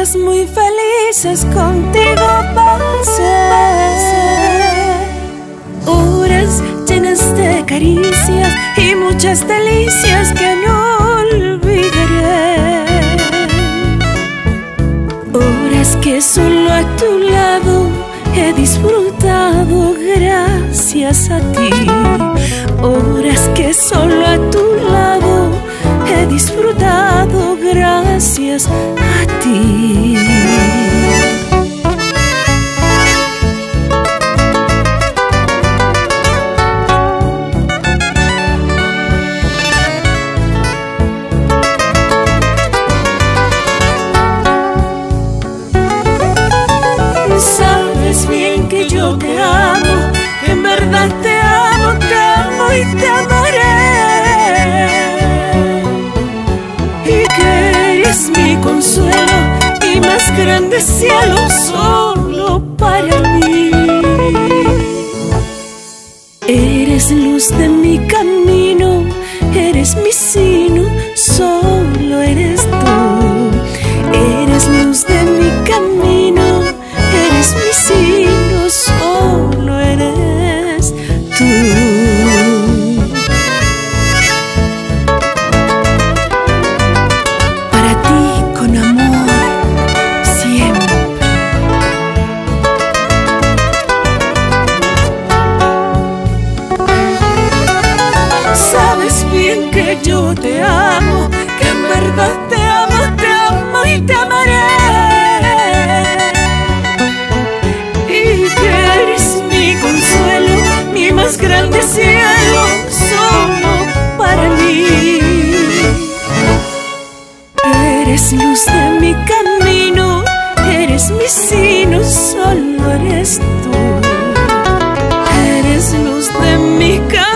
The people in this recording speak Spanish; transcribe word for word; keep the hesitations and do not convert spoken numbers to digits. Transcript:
días muy felices contigo pasé, horas llenas de caricias y muchas delicias que no olvidaré, horas que solo a tu lado he disfrutado gracias a ti, horas que solo a tu lado he disfrutado gracias a ti. Sabes bien que yo te amo, que en verdad te amo, te amo y te amaré, y que eres mi consuelo, mi más grande cielo solo para mí. Eres luz de mi camino, eres mi sino, solo eres tú. Eres luz de mi camino, eres mi sino, solo eres tú. Para ti con amor siempre. Sabes bien que yo te amo, que en verdad te amo, te amo y te amaré, mi más grande cielo solo para mí. Eres luz de mi camino, eres mi sino, solo eres tú. Eres luz de mi camino.